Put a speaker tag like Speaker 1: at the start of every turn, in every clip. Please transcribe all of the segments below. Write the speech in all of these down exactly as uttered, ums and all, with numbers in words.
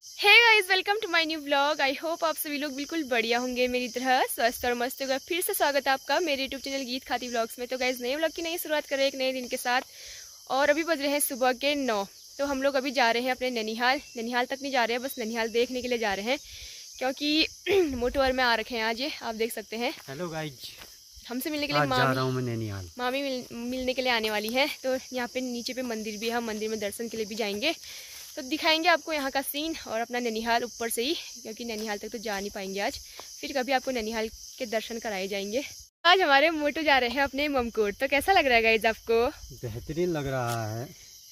Speaker 1: Hey guys, welcome to my new blog. I hope आप सभी लोग बिल्कुल बढ़िया होंगे, मेरी तरह स्वस्थ और मस्त होगा। फिर से स्वागत है आपका मेरे यूट्यूब चैनल गीत खाती ब्लॉग्स में। तो गाइस, नए ब्लॉग की नई शुरुआत कर रहे हैं एक नए दिन के साथ और अभी बज रहे हैं सुबह के नौ। तो हम लोग अभी जा रहे हैं अपने ननिहाल। ननिहाल तक नहीं जा रहे हैं, बस ननिहाल देखने के लिए जा रहे हैं क्योंकि मोटोवर में आ रखे हैं आज। ये आप देख सकते हैं।
Speaker 2: हेलो गाइज,
Speaker 1: हमसे मिलने के लिए
Speaker 2: मामी जा रहा हूँ मैं ननिहाल।
Speaker 1: मामी मिल, मिलने के लिए आने वाली है। तो यहाँ पे नीचे पे मंदिर भी है, हम मंदिर में दर्शन के लिए भी जाएंगे। तो दिखाएंगे आपको यहाँ का सीन और अपना ननिहाल ऊपर से ही, क्योंकि ननिहाल तक तो जा नहीं पाएंगे आज। फिर कभी आपको ननिहाल के दर्शन कराए जाएंगे। आज हमारे मोटू जा रहे हैं अपने ममकोट। तो कैसा लग रहा है गाइज आपको?
Speaker 2: बेहतरीन लग रहा है।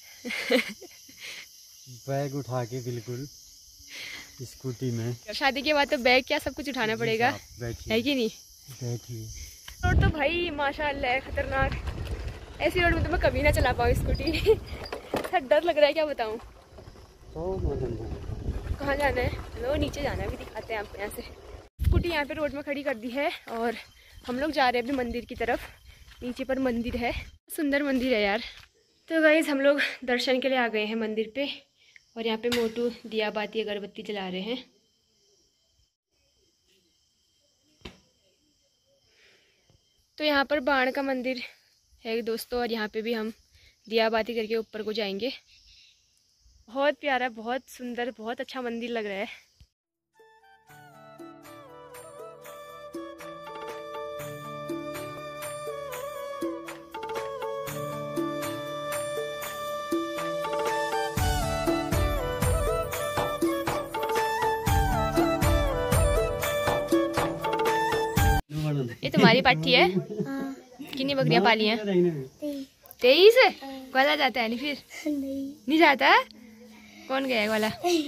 Speaker 2: बैग उठा के बिल्कुल स्कूटी में।
Speaker 1: शादी के बाद तो बैग क्या सब कुछ उठाना पड़ेगा, है कि नहीं?
Speaker 2: बैठिए।
Speaker 1: रोड तो भाई माशाल्लाह है खतरनाक। ऐसी रोड में तो मैं कभी ना चला पाऊँ स्कूटी। डर लग रहा है, क्या बताऊँ।
Speaker 2: तो
Speaker 1: कहाँ जाना है? चलो नीचे जाना है, भी दिखाते हैं आपको। यहाँ से स्कूटी यहाँ पे रोड में खड़ी कर दी है और हम लोग जा रहे हैं अभी मंदिर की तरफ। नीचे पर मंदिर है, सुंदर मंदिर है यार। तो गाइस, हम लोग दर्शन के लिए आ गए हैं मंदिर पे और यहाँ पे मोटू दिया बाती अगरबत्ती जला रहे हैं। तो यहाँ पर बाण का मंदिर है दोस्तों, और यहाँ पे भी हम दिया बाती करके ऊपर को जाएंगे। बहुत प्यारा, बहुत सुंदर, बहुत अच्छा मंदिर लग रहा है। ये तुम्हारी पाठी है? हाँ। कितनी बकरियां पाली हैं? तेईस। ग्वाला जाता है नहीं फिर? नहीं, नहीं जाता। कौन गया ग्वाला?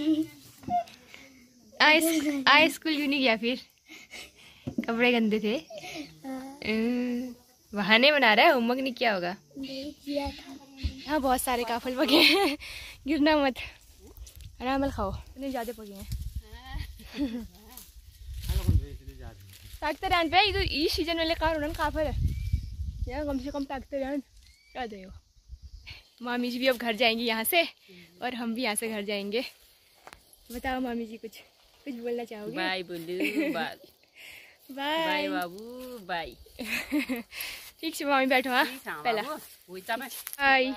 Speaker 1: आए स्कूल क्यों नहीं गया फिर? कपड़े गंदे थे। बहाने बना रहा है, होमवर्क नहीं किया होगा। यहाँ बहुत सारे काफल पके हैं। गिरना मत, आराम खाओ। नहीं ज्यादा पके हैं। ताकते रहन पे इधर इस सीजन वाले कार उड़न काफल है यार, कम से कम ताकते रहन। क्या दे हो? मामी जी भी अब घर जाएंगी यहाँ से और हम भी यहाँ से घर जाएंगे। बताओ मामी जी, कुछ कुछ बोलना चाहोगे?
Speaker 3: बाय बोलू। बाय बाय बाबू, बाय।
Speaker 1: ठीक है मामी, बैठो। हाँ पहला बाय।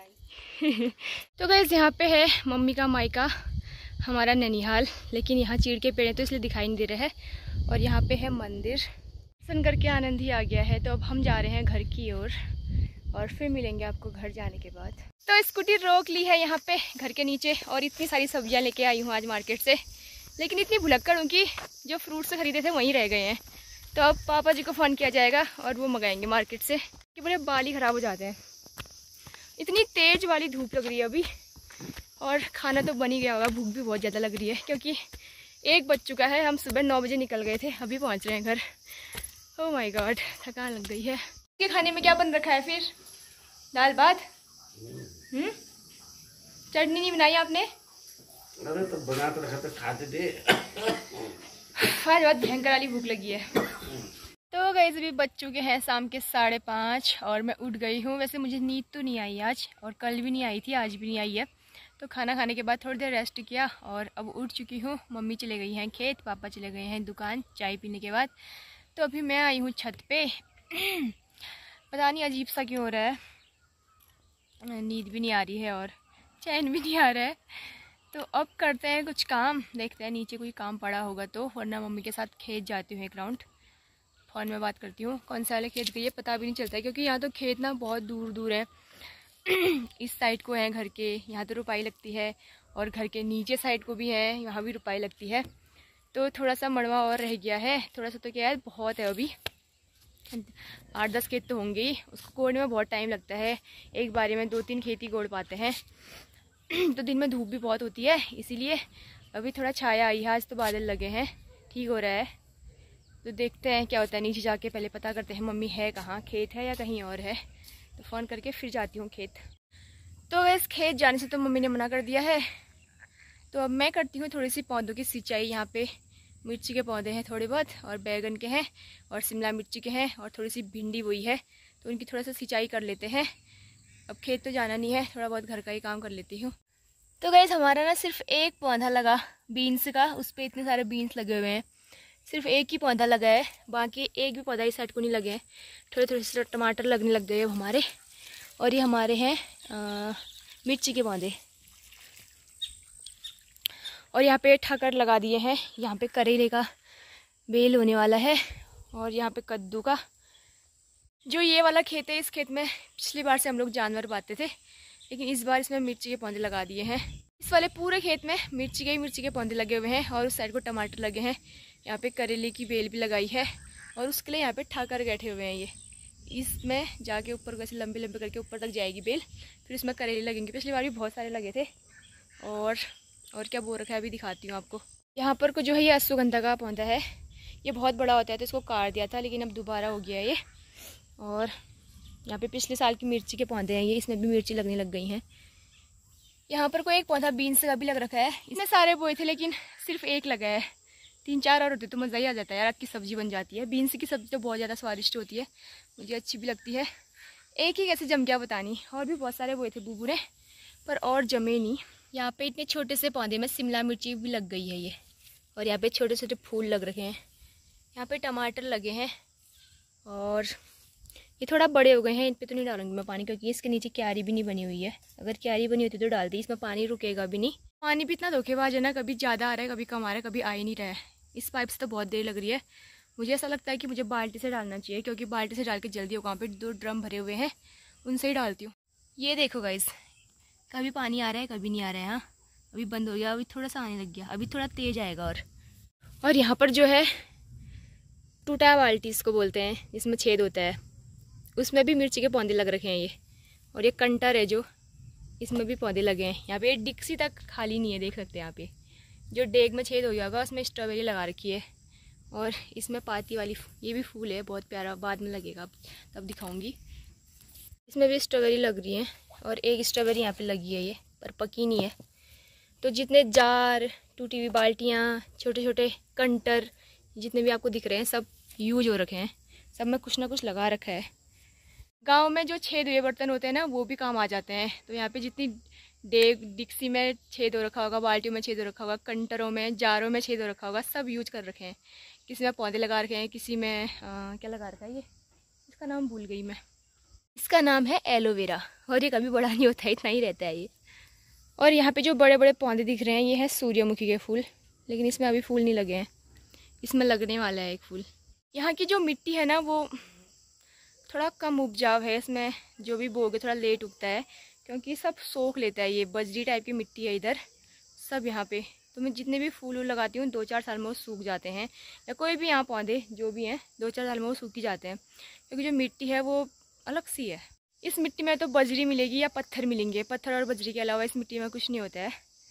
Speaker 1: तो गाइस, यहाँ पे है मम्मी का मायका, हमारा ननिहाल। लेकिन यहाँ चीड़ के पेड़ है तो इसलिए दिखाई नहीं दे रहा है। और यहाँ पे है मंदिर। दर्शन करके आनंद ही आ गया है। तो अब हम जा रहे हैं घर की ओर और, और फिर मिलेंगे आपको घर जाने के बाद। तो स्कूटी रोक ली है यहाँ पे घर के नीचे और इतनी सारी सब्जियाँ लेके आई हूँ आज मार्केट से। लेकिन इतनी भुलक्कड़ हूँ कि जो फ्रूट से खरीदे थे वहीं रह गए हैं। तो अब पापा जी को फ़ोन किया जाएगा और वो मंगाएंगे मार्केट से, कि बोले बाल ही ख़राब हो जाते हैं। इतनी तेज़ वाली धूप लग रही है अभी, और खाना तो बन ही गया होगा। भूख भी बहुत ज़्यादा लग रही है क्योंकि एक बज चुका है। हम सुबह नौ बजे निकल गए थे, अभी पहुंच रहे हैं घर। ओह माय गॉड, थकान लग गई है। के खाने में क्या बन रखा है फिर? दाल भात? हम्म, चटनी नहीं बनाई आपने?
Speaker 4: अरे तो बना तो रखा था, खाते थे।
Speaker 1: आज बहुत भयंकर वाली भूख लगी है। तो गाइस, अभी बज चुके हैं शाम के साढ़े पाँच और मैं उठ गई हूँ। वैसे मुझे नींद तो नहीं आई आज, और कल भी नहीं आई थी, आज भी नहीं आई है। तो खाना खाने के बाद थोड़ी देर रेस्ट किया और अब उठ चुकी हूँ। मम्मी चले गई हैं खेत, पापा चले गए हैं दुकान चाय पीने के बाद। तो अभी मैं आई हूँ छत पे। पता नहीं अजीब सा क्यों हो रहा है, नींद भी नहीं आ रही है और चैन भी नहीं आ रहा है। तो अब करते हैं कुछ काम, देखते हैं नीचे कोई काम पड़ा होगा तो, वरना मम्मी के साथ खेत जाती हूँ एक राउंड। फ़ोन में बात करती हूँ। कौन सा वाले खेत गई है पता भी नहीं चलता है, क्योंकि यहाँ तो खेत ना बहुत दूर दूर है। इस साइड को है घर के, यहाँ तो रुपाई लगती है, और घर के नीचे साइड को भी है, यहाँ भी रुपाई लगती है। तो थोड़ा सा मड़वा और रह गया है। थोड़ा सा तो क्या है, बहुत है अभी, आठ दस खेत तो होंगे ही। उसको कोड़ने में बहुत टाइम लगता है, एक बारी में दो तीन खेती गोड़ पाते हैं। तो दिन में धूप भी बहुत होती है, इसीलिए अभी थोड़ा छाया आई है। आज तो बादल लगे हैं, ठीक हो रहा है। तो देखते हैं क्या होता है। नीचे जाके पहले पता करते हैं मम्मी है कहाँ, खेत है या कहीं और है। तो फ़ोन करके फिर जाती हूँ खेत। तो वैसे खेत जाने से तो मम्मी ने मना कर दिया है। तो अब मैं करती हूँ थोड़ी सी पौधों की सिंचाई। यहाँ पे मिर्ची के पौधे हैं थोड़े बहुत, और बैगन के हैं, और शिमला मिर्ची के हैं, और थोड़ी सी भिंडी बोई है। तो उनकी थोड़ा सा सिंचाई कर लेते हैं। अब खेत तो जाना नहीं है, थोड़ा बहुत घर का ही काम कर लेती हूँ। तो गाइस हमारा ना सिर्फ एक पौधा लगा बीन्स का, उस पर इतने सारे बीन्स लगे हुए हैं। सिर्फ एक ही पौधा लगा है, बाकी एक भी पौधा इस साइड को नहीं लगे हैं। थोड़े थोड़े से टमाटर लगने लग गए अब हमारे। और ये हमारे हैं मिर्ची के पौधे। और यहाँ पे ठाकर लगा दिए हैं। यहाँ पे करेले का बेल होने वाला है और यहाँ पे कद्दू का। जो ये वाला खेत है, इस खेत में पिछली बार से हम लोग जानवर पाते थे, लेकिन इस बार इसमें मिर्ची के पौधे लगा दिए हैं। इस वाले पूरे खेत में मिर्ची के ही मिर्ची के पौधे लगे हुए हैं और उस साइड को टमाटर लगे हैं। यहाँ पे करेले की बेल भी लगाई है और उसके लिए यहाँ पे ठाकर बैठे हुए हैं। ये इसमें जाके ऊपर वैसे लंबे लंबे करके ऊपर तक जाएगी बेल, फिर इसमें करेले लगेंगे। पिछली बार भी बहुत सारे लगे थे। और और क्या बो रखा है अभी दिखाती हूँ आपको। यहाँ पर को जो है ये अश्वगंधा का पौधा है। ये बहुत बड़ा होता है तो इसको काट दिया था, लेकिन अब दोबारा हो गया है ये। और यहाँ पे पिछले साल की मिर्ची के पौधे हैं ये, इसमें भी मिर्ची लगने लग गई हैं। यहाँ पर कोई एक पौधा बीन्स का भी लग रखा है। इसमें सारे बोए थे लेकिन सिर्फ एक लगा है। तीन चार और होते तो मज़ा ही आ जाता है यार, आपकी सब्ज़ी बन जाती है। बीन्स की सब्ज़ी तो बहुत ज़्यादा स्वादिष्ट होती है, मुझे अच्छी भी लगती है। एक ही कैसे जम गया पता नहीं। और भी बहुत सारे बोए थे बूबू ने, पर और जमे नहीं। यहाँ पे इतने छोटे से पौधे में शिमला मिर्ची भी लग गई है ये। और यहाँ पे छोटे छोटे फूल लग रखे हैं। यहाँ पे टमाटर लगे हैं और ये थोड़ा बड़े हो गए हैं। इन पर तो नहीं डालूंगी मैं पानी, क्योंकि इसके नीचे क्यारी भी नहीं बनी हुई है। अगर क्यारी बनी होती तो डालती, इसमें पानी रुकेगा भी नहीं। पानी भी इतना धोखेबाज है ना, कभी ज़्यादा आ रहा है कभी कम आ रहा है, कभी आ ही नहीं रहा है। इस पाइप से तो बहुत देर लग रही है। मुझे ऐसा लगता है कि मुझे बाल्टी से डालना चाहिए, क्योंकि बाल्टी से डाल के जल्दी होगा। वहाँ पे दो ड्रम भरे हुए हैं, उनसे ही डालती हूँ। ये देखो गाइस, कभी पानी आ रहा है कभी नहीं आ रहा है। हाँ अभी बंद हो गया, अभी थोड़ा सा आने लग गया, अभी थोड़ा तेज आएगा। और और यहाँ पर जो है टूटा बाल्टी इसको बोलते हैं, जिसमें छेद होता है, उसमें भी मिर्ची के पौधे लग रखे हैं ये। और ये कंटर है जो, इसमें भी पौधे लगे हैं। यहाँ पे डिक्सी तक खाली नहीं है, देख सकते हैं यहाँ पे। जो डेग में छेद हो गया होगा उसमें स्ट्रॉबेरी लगा रखी है। और इसमें पाती वाली ये भी फूल है, बहुत प्यारा, बाद में लगेगा तब दिखाऊंगी। इसमें भी स्ट्रॉबेरी लग रही है और एक स्ट्रॉबेरी यहाँ पे लगी है ये, पर पकी नहीं है। तो जितने जार, टूटी हुई बाल्टियाँ, छोटे छोटे कंटर जितने भी आपको दिख रहे हैं सब यूज हो रखे हैं। सब में कुछ ना कुछ लगा रखा है। गांव में जो छेद हुए बर्तन होते हैं ना, वो भी काम आ जाते हैं। तो यहाँ पे जितनी डेग डिक्सी में छेद हो रखा होगा, बाल्टियों में छेद हो रखा होगा, कंटरों में, जारों में छेद हो रखा होगा, सब यूज कर रखे हैं। किसी में पौधे लगा रखे हैं, किसी में आ, क्या लगा रखा है ये, इसका नाम भूल गई मैं। इसका नाम है एलोवेरा। और ये कभी बड़ा नहीं होता है, इतना ही रहता है ये। और यहाँ पे जो बड़े बड़े पौधे दिख रहे हैं ये है सूर्यमुखी के फूल, लेकिन इसमें अभी फूल नहीं लगे हैं। इसमें लगने वाला है एक फूल। यहाँ की जो मिट्टी है ना वो थोड़ा कम उपजाऊ है। इसमें जो भी बोगे थोड़ा लेट उगता है, क्योंकि सब सोख लेता है। ये बजरी टाइप की मिट्टी है इधर सब यहाँ पे। तो मैं जितने भी फूल वूल लगाती हूँ दो चार साल में वो सूख जाते हैं, या कोई भी यहाँ पौधे जो भी हैं दो चार साल में वो सूख ही जाते हैं, क्योंकि जो मिट्टी है वो अलग सी है। इस मिट्टी में तो बजरी मिलेगी या पत्थर मिलेंगे, पत्थर और बजरी के अलावा इस मिट्टी में कुछ नहीं होता है।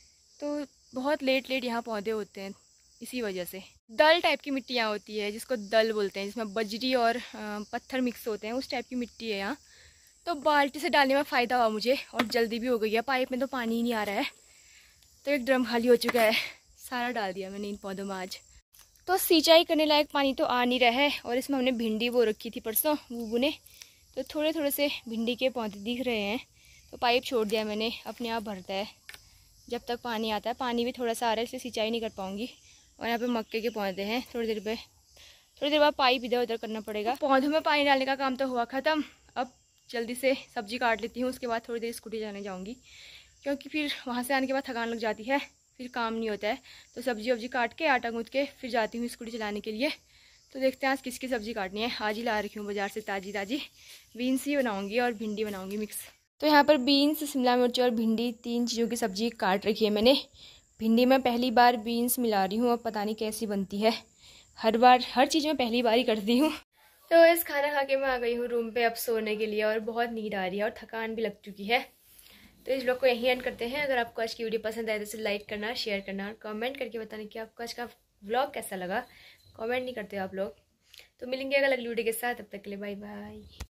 Speaker 1: तो बहुत लेट लेट यहाँ पौधे होते हैं। इसी वजह से दल टाइप की मिट्टी यहाँ होती है, जिसको दल बोलते हैं, जिसमें बजरी और पत्थर मिक्स होते हैं, उस टाइप की मिट्टी है यहाँ। तो बाल्टी से डालने में फ़ायदा हुआ मुझे, और जल्दी भी हो गई है। पाइप में तो पानी ही नहीं आ रहा है, तो एक ड्रम खाली हो चुका है, सारा डाल दिया मैंने इन पौधों में आज। तो सिंचाई करने लायक पानी तो आ नहीं रहा है। और इसमें हमने भिंडी बो रखी थी परसों बूबू ने, तो थोड़े थोड़े से भिंडी के पौधे दिख रहे हैं। तो पाइप छोड़ दिया मैंने, अपने आप भरता है जब तक पानी आता है। पानी भी थोड़ा सा आ रहा है, इसलिए सिंचाई नहीं कर पाऊँगी। और यहाँ पे मक्के के पौधे हैं। थोड़ी देर पे थोड़ी देर बाद पाइप इधर उधर करना पड़ेगा। पौधों में पानी डालने का काम तो हुआ ख़त्म। अब जल्दी से सब्ज़ी काट लेती हूँ, उसके बाद थोड़ी देर स्कूटी जाने जाऊँगी, क्योंकि फिर वहाँ से आने के बाद थकान लग जाती है, फिर काम नहीं होता है। तो सब्ज़ी वब्जी काट के आटा गूँथ के फिर जाती हूँ स्कूटी चलाने के लिए। तो देखते हैं आज किसकी सब्ज़ी काटनी है। आज ही ला रखी हूँ बाज़ार से ताज़ी ताज़ी। बीन्स ही बनाऊँगी और भिंडी बनाऊँगी मिक्स। तो यहाँ पर बीन्स, शिमला मिर्च और भिंडी तीन चीज़ों की सब्ज़ी काट रखी है मैंने। भिंडी में पहली बार बीन्स मिला रही हूँ, अब पता नहीं कैसी बनती है। हर बार हर चीज़ में पहली बार ही करती हूँ। तो इस खाना खा के मैं आ गई हूँ रूम पे अब सोने के लिए, और बहुत नींद आ रही है और थकान भी लग चुकी है। तो इस ब्लॉग को यहीं एंड करते हैं। अगर आपको आज की वीडियो पसंद आए तो इसे लाइक करना, शेयर करना और कमेंट करके बताना कि आपको आज का व्लॉग कैसा लगा। कमेंट नहीं करते आप लोग। तो मिलेंगे अगली वीडियो के साथ, तब तक के लिए बाय बाय।